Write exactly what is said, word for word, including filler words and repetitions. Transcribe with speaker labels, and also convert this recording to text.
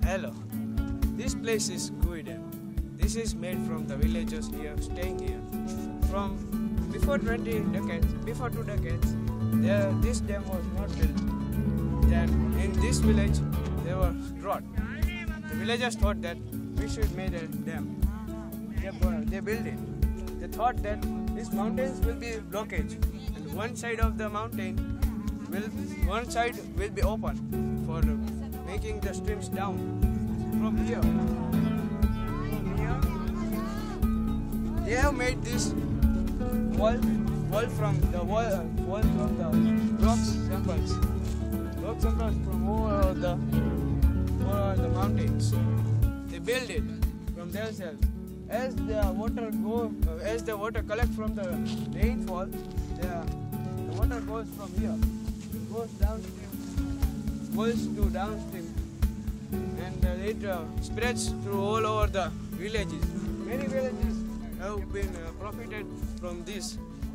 Speaker 1: Hello, this place is Kui Dam. This is made from the villagers here staying here. From before twenty decades, before two decades, there, this dam was not built. Then in this village there was drought. The villagers thought that we should make a dam. They, they built it. They thought that these mountains will be blockage, and one side of the mountain will, one side will be open for making the streams down from here. From here, they have made this wall, wall from the wall, uh, wall from the rock samples, rock samples from over the, over the mountains. They build it from themselves. As the water go, uh, as the water collect from the rainfall, the, the water goes from here, it goes downstream, goes to downstream, and uh, it uh, spreads through all over the villages. Many villages have been uh, profited from this